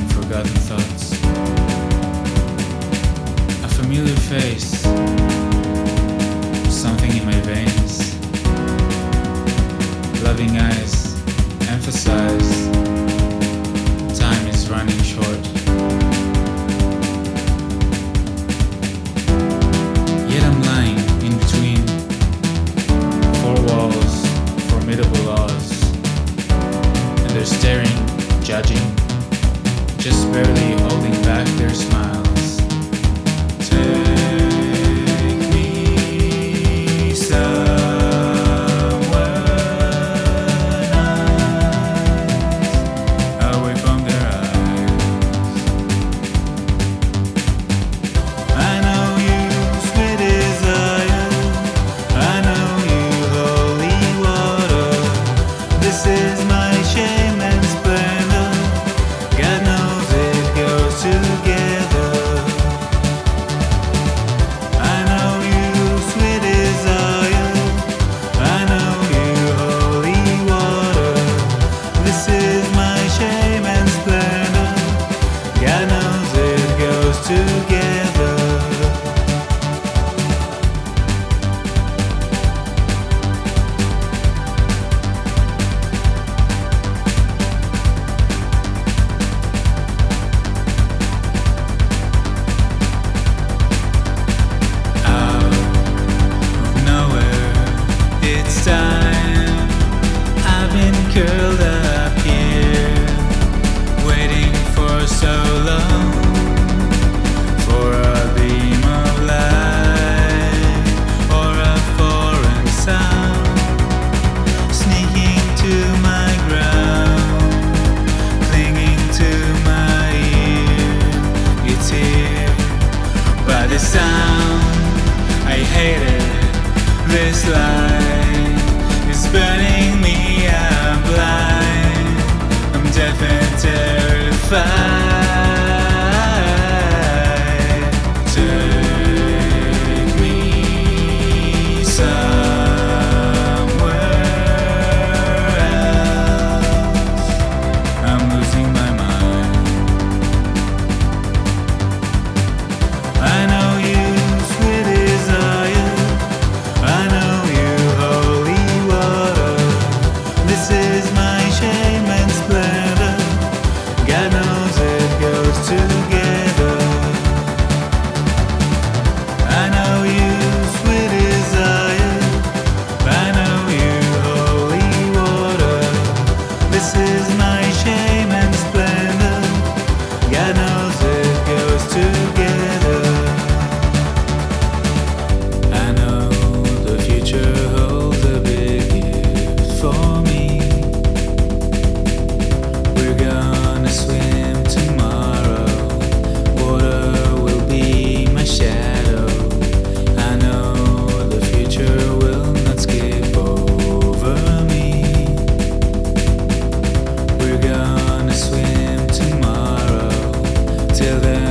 forgotten thoughts. A familiar face, something in my veins. Loving eyes emphasize time is running short. Yet I'm lying in between four walls, formidable odds, and they're staring, judging, just barely holding back their smiles. Take me somewhere nice, away from their eyes. I know you, sweet desire. I know you, holy water. This is my shame and splendor. God knows it goes together. I know you, sweet desire. I know you, holy water. This is my shame and splendor. God knows it goes together. Out of nowhere, it's time. I've been curled up here, waiting for so long, for a beam of light or a foreign sound, sneaking to my ground, clinging to my ear. It's here, but the sound I hate it. This light is burning me. I'm blind. I'm deaf and terrified. Take me somewhere else. I'm losing my mind. I know you, sweet desire. I know you, holy water. This is my shame and splendor. God knows it goes together. I know you, sweet desire. I know you, holy water. This is my shame and splendor. God knows it goes together. I know the future holds a big gift for me. We're gonna swim tomorrow. Water will be my shadow. I know the future will not skip over me. We're gonna swim tomorrow. Till then